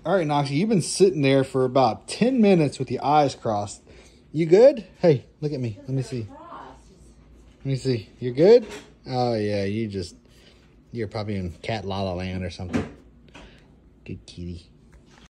All right, Noxie, you've been sitting there for about 10 minutes with your eyes crossed. You good? Hey, look at me. Let me see. Let me see. You're good? Oh, yeah, you're probably in Cat La La Land or something. Good kitty.